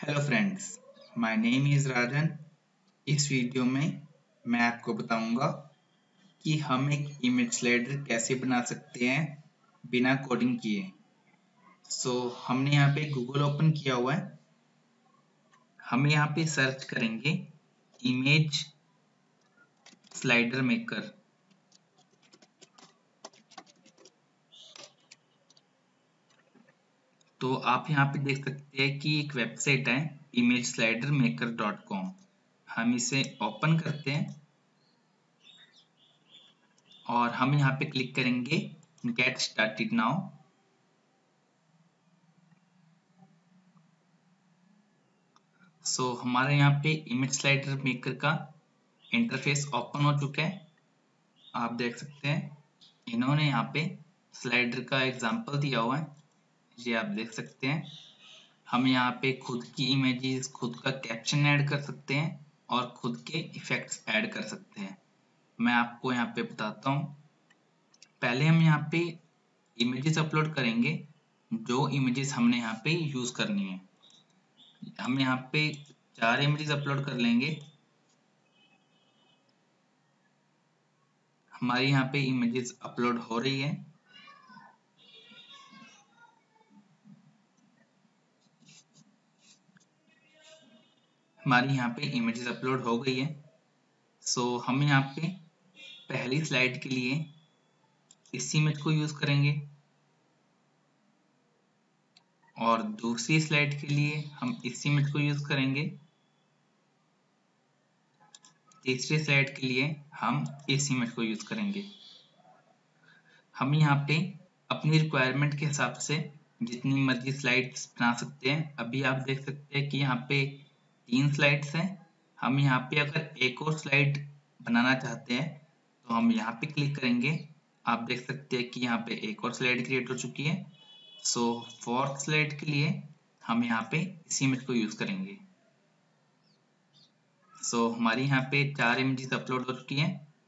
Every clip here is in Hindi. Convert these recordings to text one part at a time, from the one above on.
Hello friends, my name is Rajan. इस वीडियो में मैं आपको बताऊंगा कि हम एक इमेज स्लाइडर कैसे बना सकते हैं बिना कोडिंग किए। हमने यहाँ पे गूगल ओपन किया हुआ है। हम यहाँ पे सर्च करेंगे इमेज स्लाइडर मेकर। तो आप यहाँ पे देख सकते हैं कि एक वेबसाइट है imageslidermaker.com। हम इसे ओपन करते हैं और हम यहाँ पे क्लिक करेंगे गेट स्टार्टेड नाउ। हमारे यहाँ पे इमेज स्लाइडर मेकर का इंटरफेस ओपन हो चुका है। आप देख सकते हैं इन्होंने यहाँ पे स्लाइडर का एग्जांपल दिया हुआ है, ये आप देख सकते हैं। हम यहाँ पे खुद की इमेजेस, खुद का कैप्शन ऐड कर सकते हैं और खुद के इफेक्ट्स ऐड कर सकते हैं। मैं आपको यहाँ पे बताता हूँ। पहले हम यहाँ पे इमेजेस अपलोड करेंगे, जो इमेजेस हमने यहाँ पे यूज करनी है। हम यहाँ पे 4 इमेजेस अपलोड कर लेंगे। हमारी यहाँ पे इमेजेस अपलोड हो रही है। हमारी यहाँ पे इमेजेस अपलोड हो गई है। हम यहाँ पे पहली स्लाइड के लिए इस इमेज को यूज करेंगे और दूसरी स्लाइड के लिए हम इस इमेज को यूज करेंगे। तीसरी स्लाइड के लिए हम इस इमेज को यूज करेंगे। हम यहाँ पे अपनी रिक्वायरमेंट के हिसाब से जितनी मर्जी स्लाइड्स बना सकते हैं। अभी आप देख सकते हैं कि यहाँ पे 3 स्लाइड्स हैं। हम यहाँ पे अगर एक और स्लाइड बनाना चाहते हैं तो हम यहाँ पे क्लिक करेंगे। आप देख सकते हैं कि यहाँ पे एक और स्लाइड क्रिएट हो चुकी है। फोर्थ स्लाइड के लिए हम यहाँ पे इस इमेज को यूज करेंगे। हमारी यहाँ पे 4 इमेजेस अपलोड हो चुकी हैं।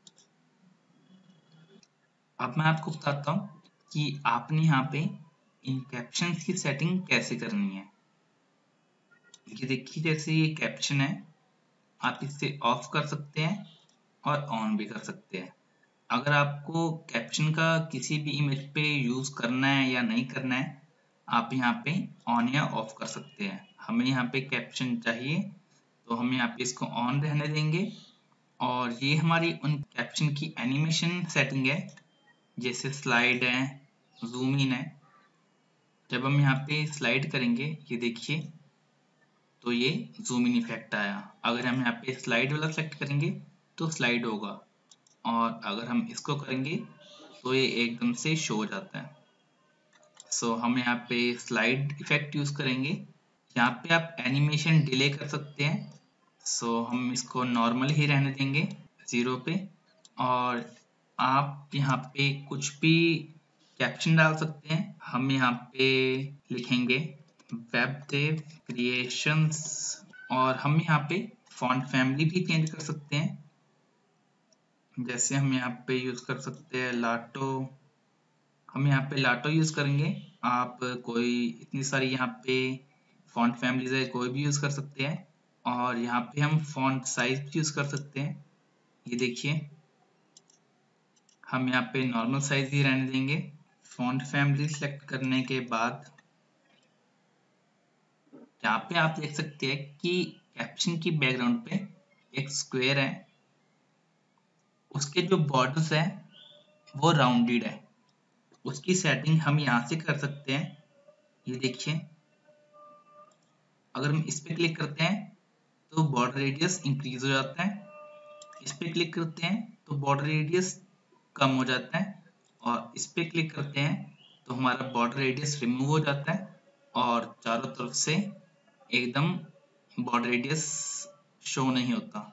अब मैं आपको बताता हूँ कि आपने यहाँ पे इन कैप्शंस की सेटिंग कैसे करनी है। ये देखिए, जैसे ये कैप्शन है, आप इसे ऑफ कर सकते हैं और ऑन भी कर सकते हैं। अगर आपको कैप्शन का किसी भी इमेज पे यूज करना है या नहीं करना है, आप यहाँ पे ऑन या ऑफ कर सकते हैं। हमें यहाँ पे कैप्शन चाहिए तो हम यहाँ पे इसको ऑन रहने देंगे। और ये हमारी उन कैप्शन की एनिमेशन सेटिंग है, जैसे स्लाइड है, जूम इन है। जब हम यहाँ पे स्लाइड करेंगे, ये देखिए, तो ये जूम इन इफेक्ट आया। अगर हम यहाँ पे स्लाइड वाला सेलेक्ट करेंगे तो स्लाइड होगा, और अगर हम इसको करेंगे तो ये एकदम से शो हो जाता है। हम यहाँ पे स्लाइड इफेक्ट यूज करेंगे। यहाँ पे आप एनिमेशन डिले कर सकते हैं। हम इसको नॉर्मल ही रहने देंगे 0 पे। और आप यहाँ पे कुछ भी कैप्शन डाल सकते हैं। हम यहाँ पे लिखेंगे वेबदेव क्रिएशंस, और हम यहाँ पे फॉन्ट फैमिली भी चेंज कर सकते हैं। जैसे हम यहाँ पे यूज कर सकते हैं लाटो। हम यहाँ पे लाटो यूज करेंगे। आप कोई इतनी सारी यहाँ पे फॉन्ट फैमिलीज है, कोई भी यूज कर सकते हैं। और यहाँ पे हम फॉन्ट साइज यूज कर सकते हैं। ये देखिए, हम यहाँ पे नॉर्मल साइज ही रहने देंगे। फॉन्ट फैमिली सेलेक्ट करने के बाद यहाँ पे आप देख सकते हैं कि कैप्शन की बैकग्राउंड पे एक स्क्वायर है, उसके जो बॉर्डर्स है वो राउंडेड है। उसकी सेटिंग हम यहाँ से कर सकते हैं। ये देखिए, अगर हम इस पे क्लिक करते हैं तो बॉर्डर रेडियस इंक्रीज हो जाता है। इस पे क्लिक करते हैं तो बॉर्डर रेडियस कम हो जाता है। और इस पे क्लिक करते हैं तो हमारा बॉर्डर रेडियस रिमूव हो जाता है और चारों तरफ से एकदम बॉर्डर रेडियस शो नहीं होता।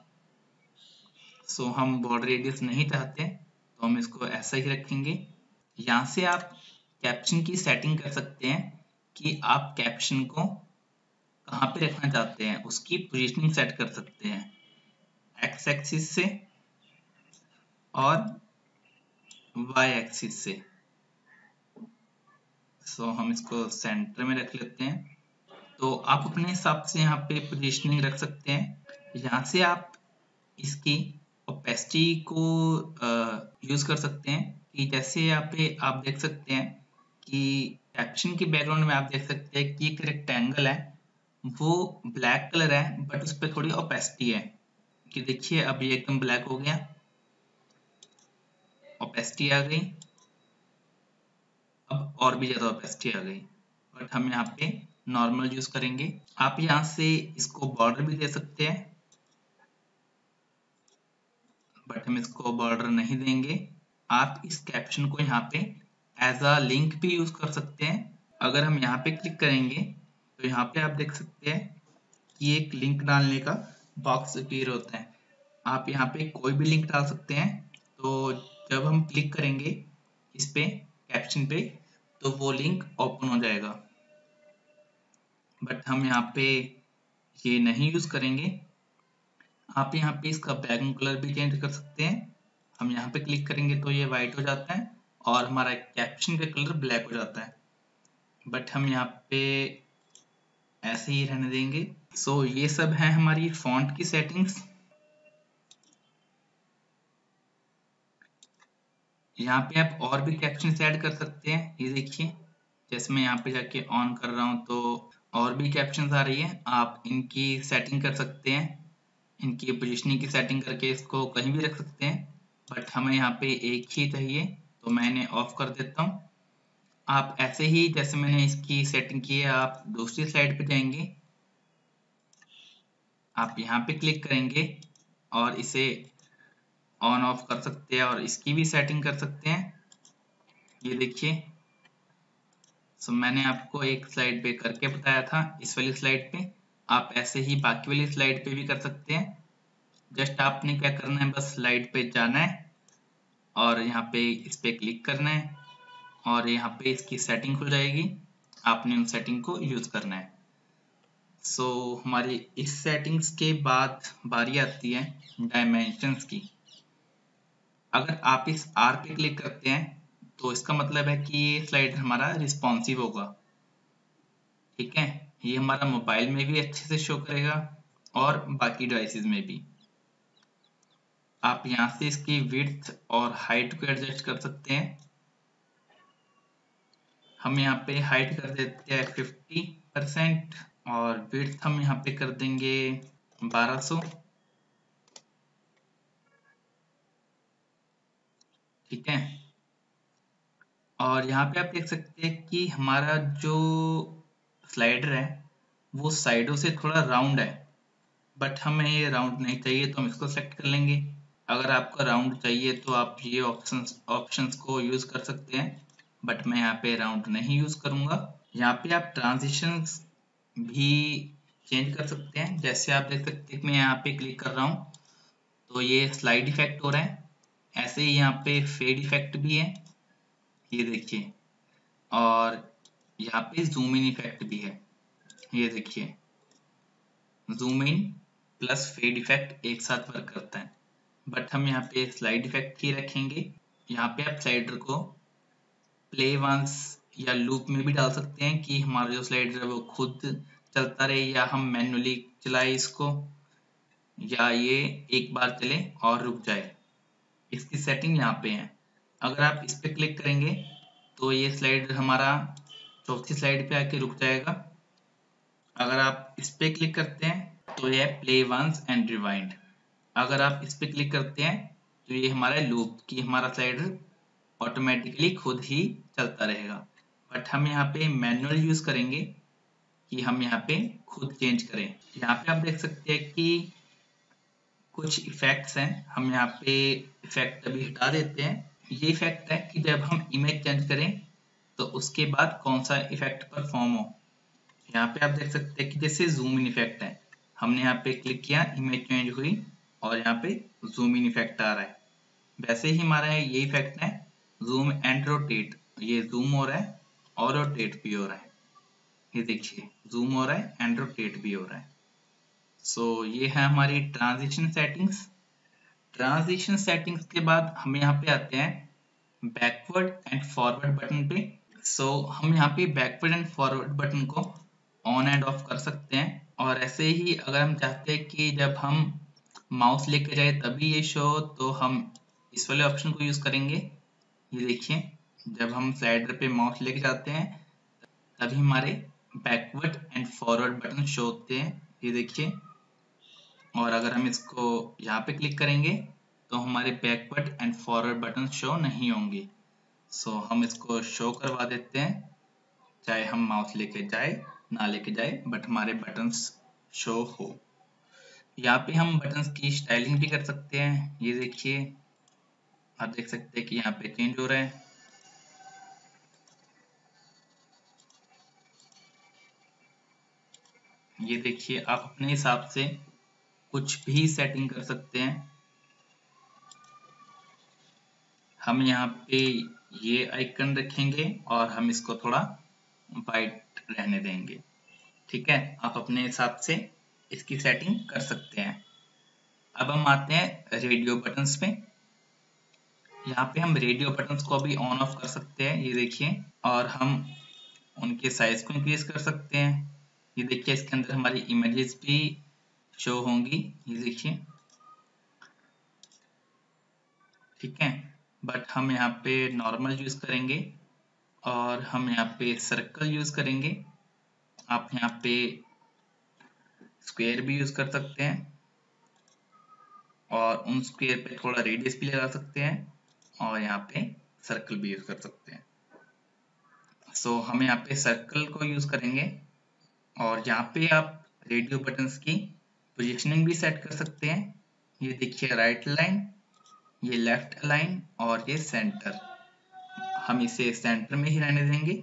हम बॉर्डर रेडियस नहीं चाहते तो हम इसको ऐसा ही रखेंगे। यहाँ से आप कैप्शन की सेटिंग कर सकते हैं कि आप कैप्शन को कहाँ पे रखना चाहते हैं, उसकी पोजीशनिंग सेट कर सकते हैं एक्स एक्सिस से और वाई एक्सिस से। हम इसको सेंटर में रख लेते हैं। तो आप अपने हिसाब से यहाँ पे पोजीशनिंग रख सकते हैं। यहाँ से आप इसकी ओपेसिटी को यूज कर सकते हैं कि जैसे यहाँ पे आप देख सकते हैं कि कैप्शन के बैकग्राउंड में आप देख सकते हैं कि एक रेक्टेंगल है, वो ब्लैक कलर है बट उस पर थोड़ी ओपेसिटी है। कि देखिए अब ये एकदम ब्लैक हो गया, ओपेसिटी आ गई, अब और भी ज्यादा ओपेसिटी आ गई। बट हम यहाँ पे नॉर्मल यूज करेंगे। आप यहाँ से इसको बॉर्डर भी दे सकते हैं, बट हम इसको बॉर्डर नहीं देंगे। आप इस कैप्शन को यहाँ पे एज अ लिंक भी यूज कर सकते हैं। अगर हम यहाँ पे क्लिक करेंगे तो यहाँ पे आप देख सकते हैं कि एक लिंक डालने का बॉक्स अपीयर होता है। आप यहाँ पे कोई भी लिंक डाल सकते हैं। तो जब हम क्लिक करेंगे इस पे कैप्शन पे तो वो लिंक ओपन हो जाएगा। बट हम यहाँ पे ये नहीं यूज करेंगे। आप यहाँ पे इसका बैकग्राउंड कलर भी चेंज कर सकते हैं। हम यहाँ पे क्लिक करेंगे तो ये वाइट हो जाता है और हमारा कैप्शन का कलर ब्लैक हो जाता है। बट हम यहाँ पे ऐसे ही रहने देंगे। सो ये सब है हमारी फॉन्ट की सेटिंग्स। यहाँ पे आप और भी कैप्शन ऐड कर सकते हैं। ये देखिए जैसे मैं यहाँ पे जाके ऑन कर रहा हूँ तो और भी कैप्शन आ रही है। आप इनकी सेटिंग कर सकते हैं, इनकी पोजीशनिंग की सेटिंग करके इसको कहीं भी रख सकते हैं। बट हमें यहाँ पे एक ही चाहिए तो मैं इन्हें ऑफ कर देता हूँ। आप ऐसे ही जैसे मैंने इसकी सेटिंग की है, आप दूसरी स्लाइड पे जाएंगे, आप यहाँ पे क्लिक करेंगे और इसे ऑन ऑफ कर सकते हैं और इसकी भी सेटिंग कर सकते हैं। ये देखिए मैंने आपको एक स्लाइड पे करके बताया था, इस वाली स्लाइड पे आप ऐसे ही बाकी वाली स्लाइड पे भी कर सकते हैं। जस्ट आपने क्या करना है, बस स्लाइड पे जाना है और यहाँ पे इस पे क्लिक करना है और यहाँ पे इसकी सेटिंग खुल जाएगी। आपने उन सेटिंग को यूज करना है। हमारी इस सेटिंग्स के बाद बारी आती है डायमेंशंस की। अगर आप इस आर पे क्लिक करते हैं तो इसका मतलब है कि ये स्लाइडर हमारा रिस्पॉन्सिव होगा। ठीक है, ये हमारा मोबाइल में भी अच्छे से शो करेगा और बाकी डिवाइसेस में भी। आप यहाँ से इसकी विड्थ और हाइट को एडजस्ट कर सकते हैं। हम यहाँ पे हाइट कर देते हैं 50% और विड्थ हम यहाँ पे कर देंगे 1200। ठीक है, और यहाँ पे आप देख सकते हैं कि हमारा जो स्लाइडर है वो साइडों से थोड़ा राउंड है, बट हमें ये राउंड नहीं चाहिए तो हम इसको सेलेक्ट कर लेंगे। अगर आपको राउंड चाहिए तो आप ये ऑप्शंस को यूज कर सकते हैं, बट मैं यहाँ पे राउंड नहीं यूज करूंगा। यहाँ पे आप ट्रांजिशंस भी चेंज कर सकते हैं। जैसे आप देख सकते हैं कि मैं यहाँ पे क्लिक कर रहा हूँ तो ये स्लाइड इफेक्ट हो रहा है, ऐसे ही यहाँ पे फेड इफेक्ट भी है, ये देखिए, और यहाँ पे जूम इन इफेक्ट भी है, ये देखिए। Zoom in plus fade effect एक साथ वर्क करता है, बट हम यहाँ पे स्लाइड इफेक्ट ही रखेंगे। यहाँ पे आप स्लाइडर को प्ले वंस या लूप में भी डाल सकते हैं कि हमारा जो स्लाइडर है वो खुद चलता रहे या हम मैन्युअली चलाए इसको, या ये एक बार चले और रुक जाए। इसकी सेटिंग यहाँ पे है। अगर आप इस पे क्लिक करेंगे तो ये स्लाइडर हमारा चौथी स्लाइड पे आके रुक जाएगा। अगर आप इस पे क्लिक करते हैं तो ये प्ले वंस एंड रिवाइंड। अगर आप इस पे क्लिक करते हैं तो ये हमारा लूप की हमारा स्लाइडर ऑटोमेटिकली खुद ही चलता रहेगा। बट हम यहाँ पे मैनुअल यूज करेंगे कि हम यहाँ पे खुद चेंज करें। यहाँ पे आप देख सकते हैं कि कुछ इफेक्ट्स हैं, हम यहाँ पे इफेक्ट अभी हटा देते हैं। ये इफेक्ट है कि जब हम इमेज चेंज करें तो उसके बाद कौन सा इफेक्ट परफॉर्म हो। यहाँ पे आप देख सकते हैं कि जैसे जूम इन इफेक्ट है, हमने यहाँ पे क्लिक किया, इमेज चेंज हुई और यहाँ पे जूम इन इफेक्ट आ रहा है। वैसे ही हमारा ये इफेक्ट है जूम एंड रोटेट, ये जूम हो रहा है और रोटेट भी हो रहा है। ये देखिए जूम हो रहा है एंड रोटेट भी हो रहा है। ये है हमारी ट्रांजिशन सेटिंग्स। ट्रांजिशन सेटिंग्स के बाद हम यहाँ पे आते हैं बैकवर्ड एंड फॉरवर्ड बटन पे। हम यहाँ पे बैकवर्ड एंड फॉरवर्ड बटन को ऑन एंड ऑफ कर सकते हैं। और ऐसे ही अगर हम चाहते हैं कि जब हम माउस लेके जाए तभी ये शो हो, तो हम इस वाले ऑप्शन को यूज करेंगे। ये देखिए, जब हम स्लाइडर पे माउस लेके जाते हैं तभी हमारे backward and forward button show होते हैं। ये देखिए, और अगर हम इसको यहाँ पे क्लिक करेंगे तो हमारे backward and forward button show नहीं होंगे। सो हम इसको शो करवा देते हैं, चाहे हम माउस लेके जाए ना लेके जाए, बट हमारे बटन्स शो हो। यहाँ पे हम बटन्स की स्टाइलिंग भी कर सकते हैं। ये देखिए, आप देख सकते हैं कि यहाँ पे चेंज हो रहा है। ये देखिए, आप अपने हिसाब से कुछ भी सेटिंग कर सकते हैं। हम यहाँ पे ये आइकन रखेंगे और हम इसको थोड़ा वाइट रहने देंगे। ठीक है, आप अपने हिसाब से इसकी सेटिंग कर सकते हैं। अब हम आते हैं रेडियो बटन्स पे। यहाँ पे हम रेडियो बटन्स को भी ऑन ऑफ कर सकते हैं। ये देखिए, और हम उनके साइज को इंक्रीज कर सकते हैं। ये देखिए, इसके अंदर हमारी इमेजेस भी शो होंगी। ये देखिए, ठीक है, बट हम यहाँ पे नॉर्मल यूज करेंगे और हम यहाँ पे सर्कल यूज करेंगे। आप यहाँ पे स्क्वायर भी यूज कर सकते हैं और उन स्क्वायर पे थोड़ा रेडियस भी लगा सकते हैं और यहाँ पे सर्कल भी यूज कर सकते हैं। सो हम यहाँ पे सर्कल को यूज करेंगे और यहाँ पे आप रेडियो बटन्स की पोजीशनिंग भी सेट कर सकते हैं। ये देखिए, राइट लाइन, ये लेफ्ट लाइन और ये सेंटर। हम इसे सेंटर में ही रहने देंगे।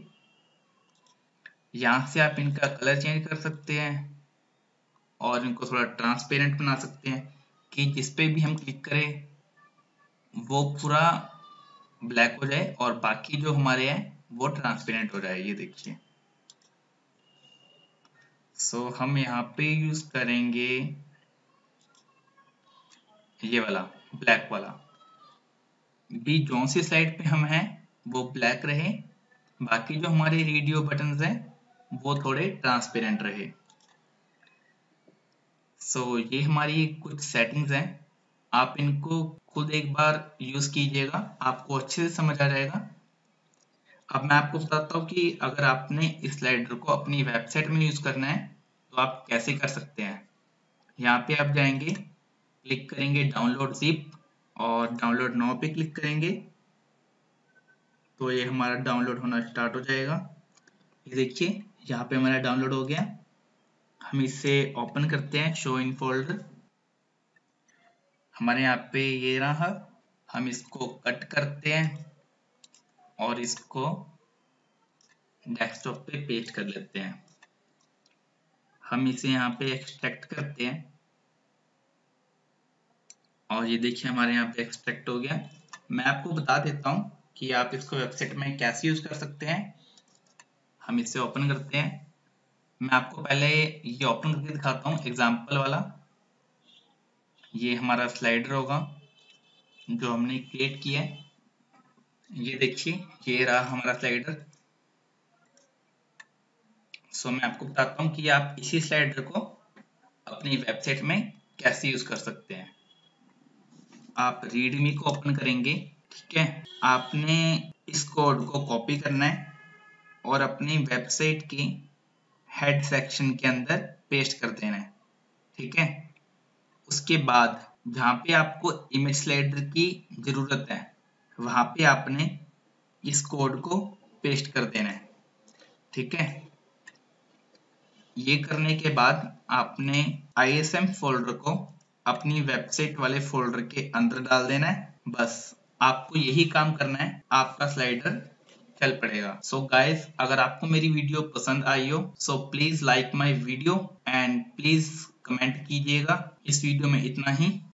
यहाँ से आप इनका कलर चेंज कर सकते हैं और इनको थोड़ा ट्रांसपेरेंट बना सकते हैं कि जिस पे भी हम क्लिक करें वो पूरा ब्लैक हो जाए और बाकी जो हमारे हैं वो ट्रांसपेरेंट हो जाए। ये देखिए, सो हम यहाँ पे यूज करेंगे ये वाला ब्लैक वाला। भी जो सी साइड पे हम हैं वो ब्लैक रहे, बाकी जो हमारे रेडियो बटन्स हैं वो थोड़े ट्रांसपेरेंट रहे। सो ये हमारी कुछ सेटिंग्स हैं। आप इनको खुद एक बार यूज कीजिएगा, आपको अच्छे से समझ आ जाएगा। अब मैं आपको बताता हूँ कि अगर आपने इस स्लाइडर को अपनी वेबसाइट में यूज करना है तो आप कैसे कर सकते हैं। यहाँ पे आप जाएंगे, क्लिक करेंगे डाउनलोड जिप और डाउनलोड नाउ पे क्लिक करेंगे तो ये हमारा डाउनलोड होना स्टार्ट हो जाएगा। ये देखिए, यहाँ पे हमारा डाउनलोड हो गया। हम इसे ओपन करते हैं, शो इन फोल्डर। हमारे यहाँ पे ये रहा। हम इसको कट करते हैं और इसको डेस्कटॉप पे पेस्ट कर लेते हैं। हम इसे यहाँ पे एक्सट्रैक्ट करते हैं और ये देखिए, हमारे यहाँ पे एक्सट्रैक्ट हो गया। मैं आपको बता देता हूँ कि आप इसको वेबसाइट में कैसे यूज कर सकते हैं। हम इसे ओपन करते हैं। मैं आपको पहले ये ओपन करके दिखाता हूँ एग्जाम्पल वाला। ये हमारा स्लाइडर होगा जो हमने क्रिएट किया है। ये देखिए, ये रहा हमारा स्लाइडर। सो मैं आपको बताता हूँ कि आप इसी स्लाइडर को अपनी वेबसाइट में कैसे यूज कर सकते हैं। आप रीडमी को ओपन करेंगे, ठीक है। आपने इस कोड को कॉपी करना है और अपनी वेबसाइट की हेड सेक्शन के अंदर पेस्ट कर देना है, ठीक है। उसके बाद जहाँ पे आपको इमेज स्लाइडर की जरूरत है वहां पे आपने इस कोड को पेस्ट कर देना है, ठीक है। ये करने के बाद आपने ISM फोल्डर को अपनी वेबसाइट वाले फोल्डर के अंदर डाल देना है। बस आपको यही काम करना है, आपका स्लाइडर चल पड़ेगा। सो गाइस, अगर आपको मेरी वीडियो पसंद आई हो so please like my video and please comment कीजिएगा। इस वीडियो में इतना ही।